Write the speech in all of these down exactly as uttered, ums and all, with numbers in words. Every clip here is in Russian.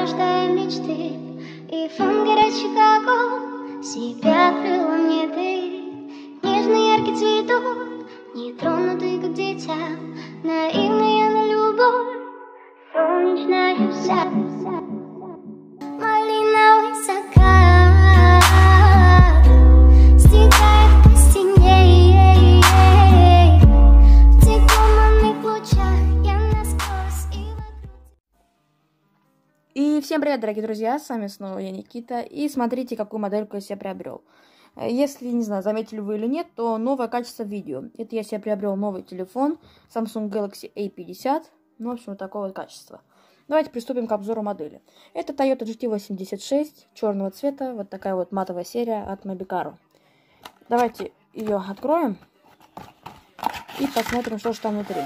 рождаю мечты, и фон горячих огонь себя открыла мне ты. Нежный яркий цветок, нетронутый как дитя, наивная на любовь, солнечная вся. Малиновый закат стекает по стене, в тех туманных лучах я насквозь и вокруг. И всем привет, дорогие друзья, с вами снова я, Никита, и смотрите, какую модельку я себе приобрел. Если, не знаю, заметили вы или нет, то новое качество видео. Это я себе приобрел новый телефон Samsung Galaxy A пятьдесят, ну, в общем, вот такого вот качества. Давайте приступим к обзору модели. Это Toyota джи ти восемьдесят шесть, черного цвета, вот такая вот матовая серия от Mobicaro. Давайте ее откроем и посмотрим, что же там внутри.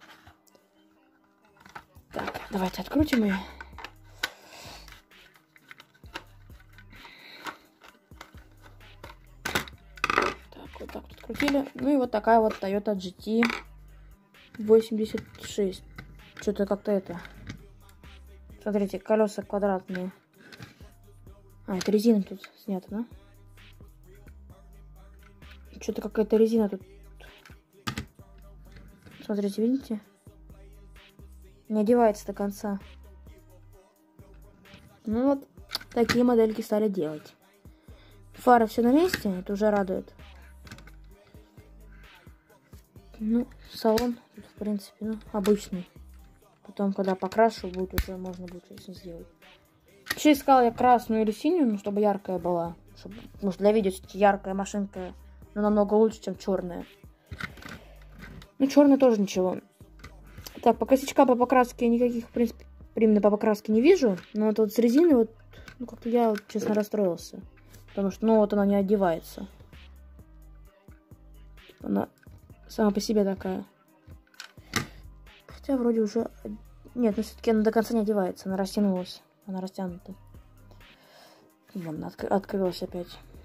Так, давайте открутим ее. Вот так вот открутили. Ну и вот такая вот Toyota джи ти восемьдесят шесть. Что-то как-то это... Смотрите, колеса квадратные. А, это резина тут снята, да? Что-то какая-то резина тут. Смотрите, видите? Не одевается до конца. Ну вот, такие модельки стали делать. Фары все на месте, это уже радует. Ну, салон, тут, в принципе, ну, обычный. Потом, когда покрашу, будет уже можно будет все сделать. Вообще искала я красную или синюю, ну, чтобы яркая была. Чтобы, потому что для видео все-таки яркая машинка, но намного лучше, чем черная. Ну, черная тоже ничего. Так, по косячкам по покраске никаких, в принципе, именно по покраске не вижу. Но вот, вот с резины, вот, ну, как-то я, вот, честно, расстроился. Потому что, ну, вот она не одевается. Она сама по себе такая. Хотя вроде уже... Нет, но все-таки она до конца не одевается. Она растянулась. Она растянута. Вон, отк... открылась опять.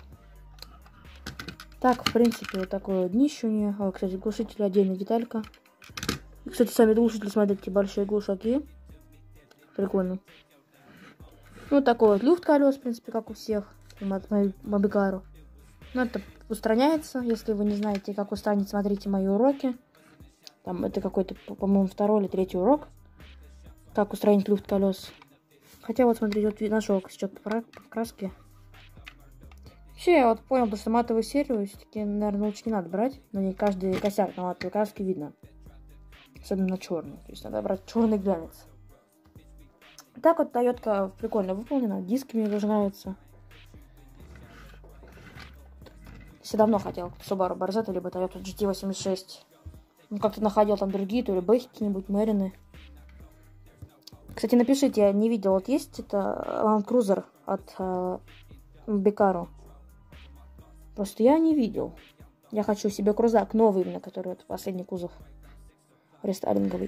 Так, в принципе, вот такое днище у нее. О, кстати, глушитель отдельная деталька. И, кстати, сами глушители, смотрите, большие глушаки. Прикольно. Вот такой вот люфт колес, в принципе, как у всех. От Mobicaro. Ну, это устраняется. Если вы не знаете, как устранить, смотрите мои уроки. Там это какой-то, по-моему, второй или третий урок. Как устранить люфт колес. Хотя вот, смотрите, вот нашел косячок по краске. Вообще, я вот понял, потому что матовую серию все-таки, наверное, лучше не надо брать. Но не каждый косяк на матовой краске видно. Особенно на черный. То есть надо брать черный глянец. Так вот, Toyota прикольно выполнена. Диски мне тоже нравятся. Все давно хотел Subaru Barzetto, либо Toyota джи ти восемьдесят шесть. Ну, как-то находил там другие, то ли Бэхи какие-нибудь, Мэрины. Кстати, напишите, я не видел, вот есть это Land Cruiser от э, Mobicaro. Просто я не видел. Я хочу себе крузак новый, именно, который вот последний кузов рестайлинговый.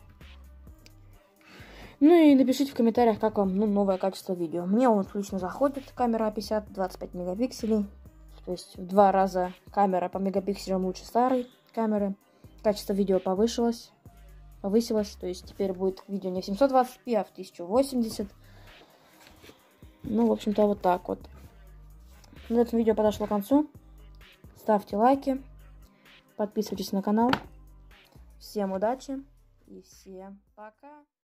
Ну и напишите в комментариях, как вам, ну, новое качество видео. Мне он отлично заходит, камера А пятьдесят, двадцать пять мегапикселей. То есть в два раза камера по мегапикселям лучше старой камеры. Качество видео повысилось. Повысилось. То есть теперь будет видео не в семьсот двадцать пи, а в тысяча восемьдесят. Ну, в общем-то, вот так вот. На этом видео подошло к концу. Ставьте лайки. Подписывайтесь на канал. Всем удачи. И всем пока.